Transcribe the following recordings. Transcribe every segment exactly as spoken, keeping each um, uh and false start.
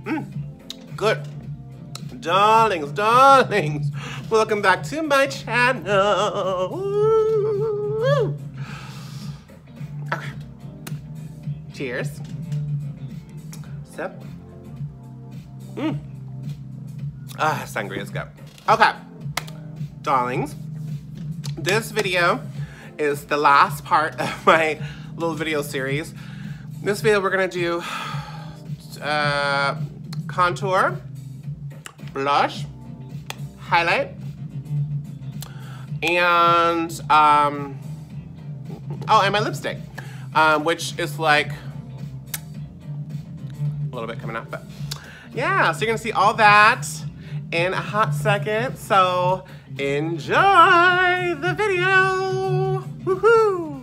Mm, good. Darlings, darlings, welcome back to my channel. Woo. Okay. Cheers. Sip. Mmm. Ah, sangria is good. Okay. Darlings, this video is the last part of my little video series. This video we're gonna do uh, contour, blush, highlight, and um, oh, and my lipstick, um, which is like a little bit coming up, but yeah, so you're gonna see all that in a hot second. So enjoy the video. Woohoo!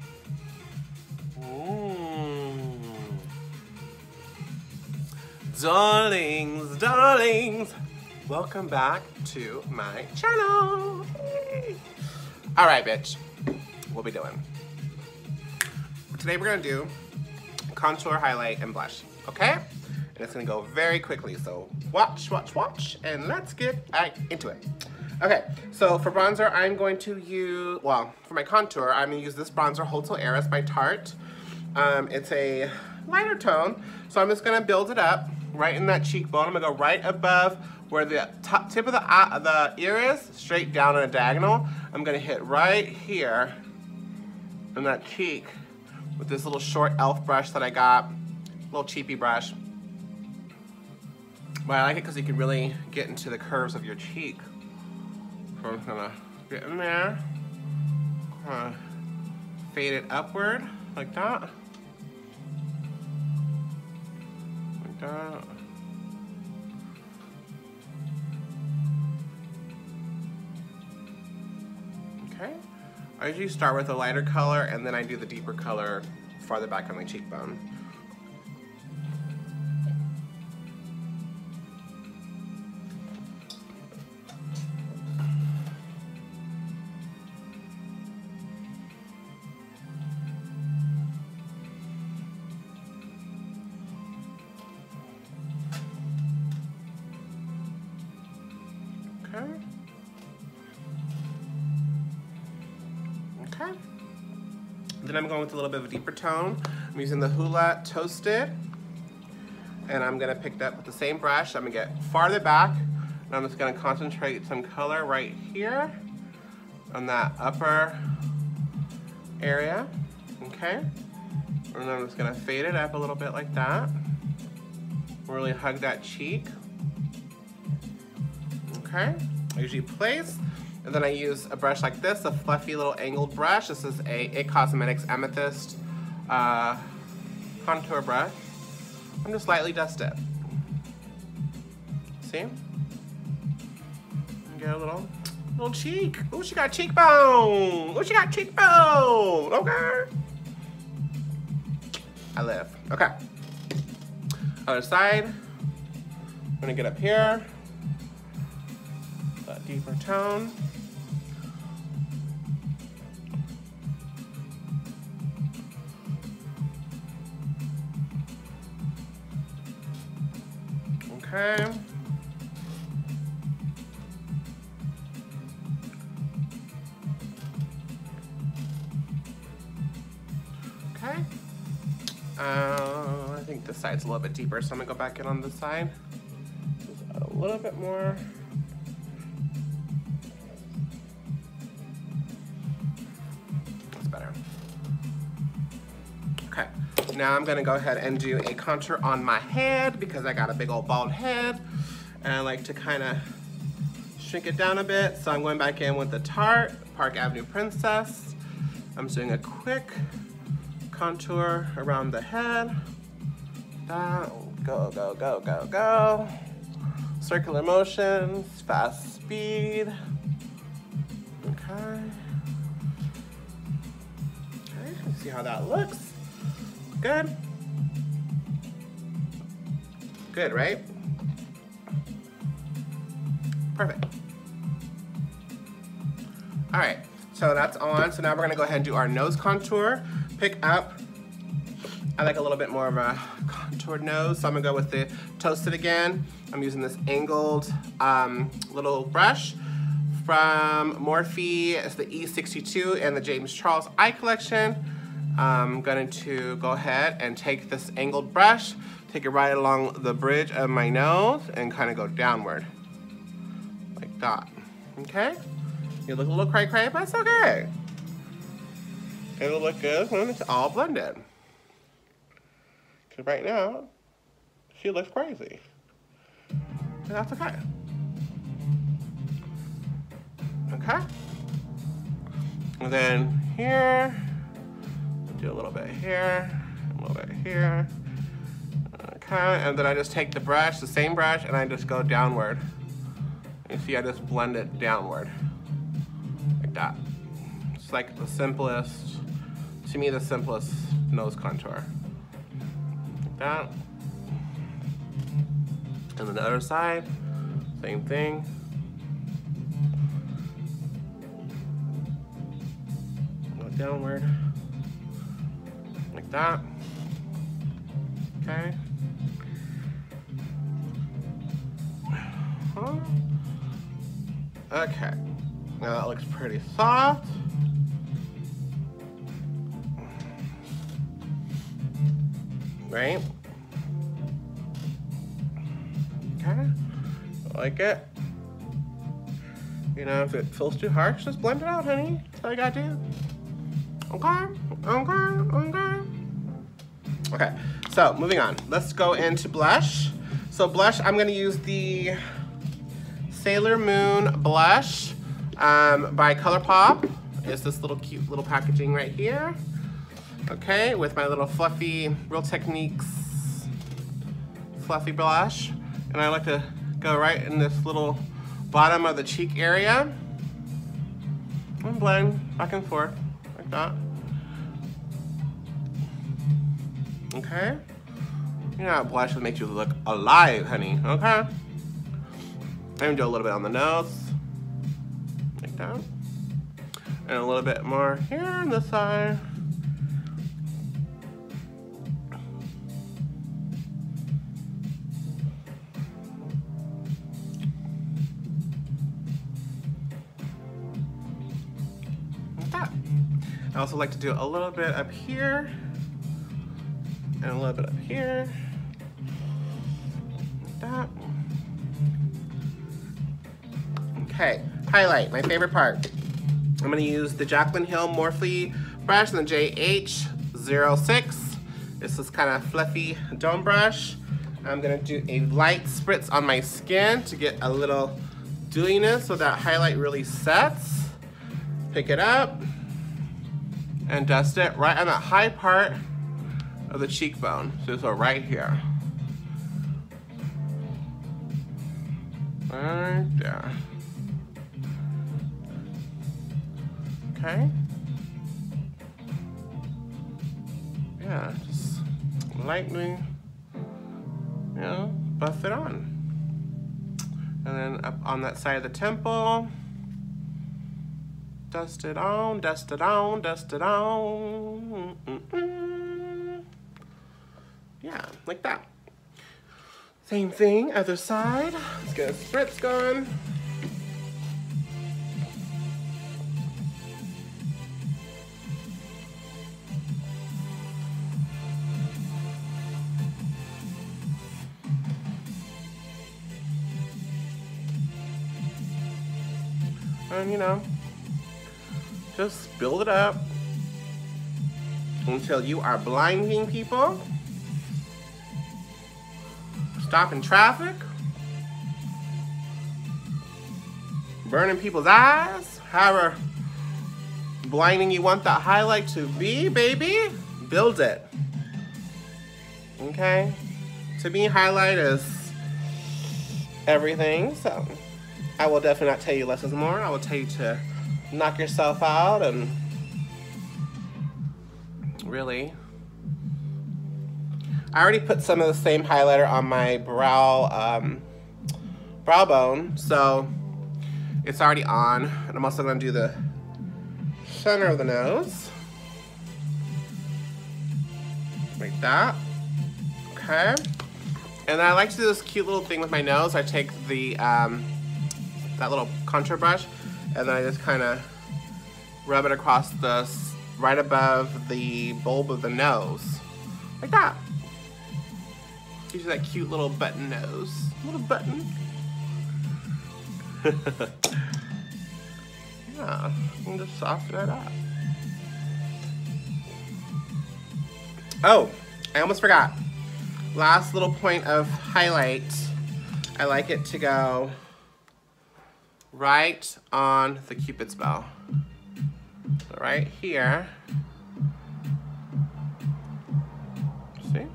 Darlings, darlings, welcome back to my channel. All right, bitch, what we doing? Today we're gonna do contour, highlight, and blush, okay? And it's gonna go very quickly, so watch, watch, watch, and let's get right into it. Okay, so for bronzer, I'm going to use, well, for my contour, I'm gonna use this bronzer, Hotel Heiress by Tarte. Um, it's a lighter tone, so I'm just gonna build it up right in that cheekbone. I'm gonna go right above where the top tip of the, uh, the ear is, straight down on a diagonal. I'm gonna hit right here in that cheek with this little short e l f brush that I got, little cheapy brush. But I like it because you can really get into the curves of your cheek. So I'm just gonna get in there, kind of fade it upward like that. Like that. Okay. I usually start with a lighter color and then I do the deeper color farther back on my cheekbone. Okay. Okay. Then I'm going with a little bit of a deeper tone. I'm using the Hoola Toasted. And I'm gonna pick that with the same brush. I'm gonna get farther back. And I'm just gonna concentrate some color right here on that upper area. Okay. And then I'm just gonna fade it up a little bit like that. Really hug that cheek. Okay, I usually place, and then I use a brush like this, a fluffy little angled brush. This is a It Cosmetics Amethyst uh, contour brush. I'm just lightly dust it. See? And get a little, little cheek. Oh, she got cheekbone. Oh, she got cheekbone. Okay. I live. Okay. Other side. I'm gonna get up here. That deeper tone. Okay. Okay. Uh, I think this side's a little bit deeper, so I'm gonna go back in on this side. Just add a little bit more. Okay, now I'm gonna go ahead and do a contour on my head because I got a big old bald head and I like to kind of shrink it down a bit. So I'm going back in with the Tarte Park Avenue Princess. I'm doing a quick contour around the head. That, go, go, go, go, go. Circular motions, fast speed. Okay. Okay, let's see how that looks. Good. Good, right? Perfect. All right, so that's on. So now we're gonna go ahead and do our nose contour. Pick up, I like a little bit more of a contour contoured nose, so I'm gonna go with the Toasted again. I'm using this angled um, little brush from Morphe. It's the E sixty-two and the James Charles Eye Collection. I'm going to go ahead and take this angled brush, take it right along the bridge of my nose, and kind of go downward, like that. Okay? You look a little cray cray, but it's okay. It'll look good when it's all blended. Because right now, she looks crazy. And that's okay. Okay? And then here, do a little bit here, a little bit here. Okay, and then I just take the brush, the same brush, and I just go downward. You see, I just blend it downward. Like that. It's like the simplest, to me, the simplest nose contour. Like that. And then the other side, same thing. Go downward. Like that. Okay. Huh? Okay. Now that looks pretty soft. Right? Okay. I like it. You know, if it feels too harsh, just blend it out, honey. That's all you gotta do. Okay? Okay? Okay? Okay, so moving on. Let's go into blush. So blush, I'm gonna use the Sailor Moon blush um, by ColourPop. It's this little cute little packaging right here. Okay, with my little fluffy Real Techniques fluffy blush. And I like to go right in this little bottom of the cheek area. And blend back and forth, like that. Okay? You know how blush will make you look alive, honey, okay? I'm gonna do a little bit on the nose, like that. And a little bit more here on the side. Like that. I also like to do a little bit up here. And a little bit up here, like that. Okay, highlight, my favorite part. I'm gonna use the Jaclyn Hill Morphe brush and the J H zero six. It's this kind of fluffy dome brush. I'm gonna do a light spritz on my skin to get a little dewiness so that highlight really sets. Pick it up and dust it right on that high part of the cheekbone. So, so right here. Right there. Okay. Yeah, just lightly, you know, buff it on. And then up on that side of the temple, dust it on, dust it on, dust it on. Mm-mm-mm. Yeah, like that. Same thing, other side. Let's get a spritz going. And you know, just build it up until you are blinding people. Stopping traffic, burning people's eyes, however blinding you want that highlight to be, baby, build it. Okay? To me, highlight is everything, so I will definitely not tell you less is more. I will tell you to knock yourself out and really. I already put some of the same highlighter on my brow um, brow bone, so it's already on. And I'm also gonna do the center of the nose, like that. Okay. Okay. And then I like to do this cute little thing with my nose. I take the, um, that little contour brush, and then I just kind of rub it across the, right above the bulb of the nose. Like that. Gives you that cute little button nose. Little button. Yeah, and just soften it up. Oh, I almost forgot. Last little point of highlight. I like it to go right on the Cupid's bow. So right here. See?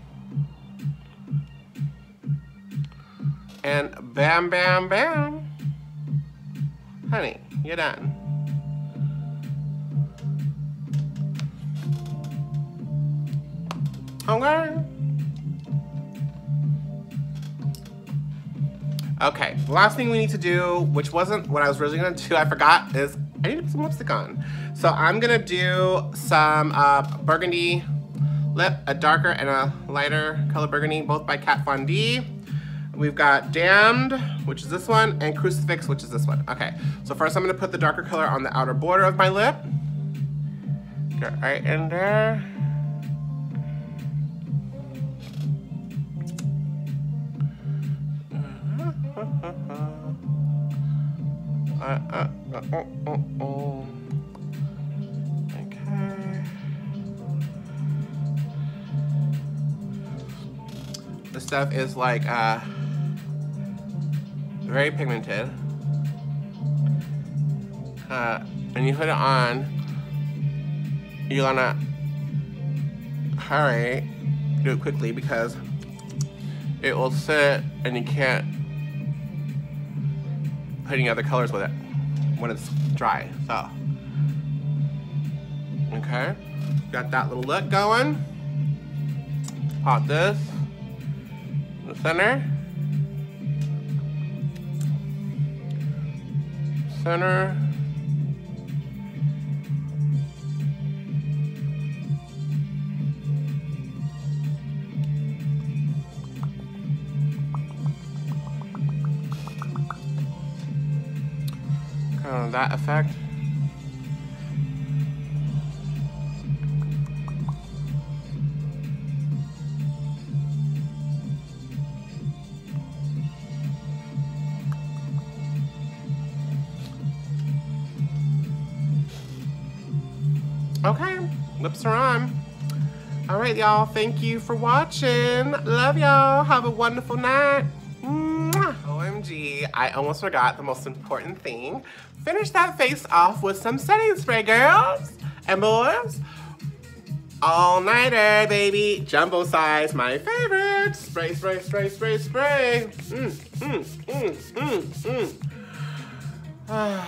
And bam, bam, bam. Honey, you're done. Okay. Okay, the last thing we need to do, which wasn't what I was originally gonna do, I forgot, is I need to put some lipstick on. So I'm gonna do some uh, burgundy lip, a darker and a lighter color burgundy, both by Kat Von D. We've got Damned, which is this one, and Crucifix, which is this one. Okay, so first I'm gonna put the darker color on the outer border of my lip. Get right in there. Uh, uh, uh, uh, uh, uh. Okay. This stuff is like uh, very pigmented. Uh, and you put it on, you wanna hurry, do it quickly because it will sit and you can't put any other colors with it when it's dry. So, okay, got that little look going. Pop this in the center, center. Kind of that effect. Okay, lips are on. All right, y'all, thank you for watching. Love y'all, have a wonderful night. Mwah. O M G, I almost forgot the most important thing. Finish that face off with some setting spray, girls and boys. All-nighter, baby. Jumbo size, my favorite. Spray, spray, spray, spray, spray. Mm, mm, mm, mm, mm.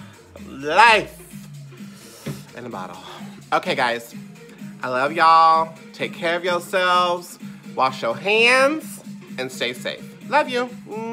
Life in a bottle. Okay, guys. I love y'all. Take care of yourselves. Wash your hands and stay safe. Love you.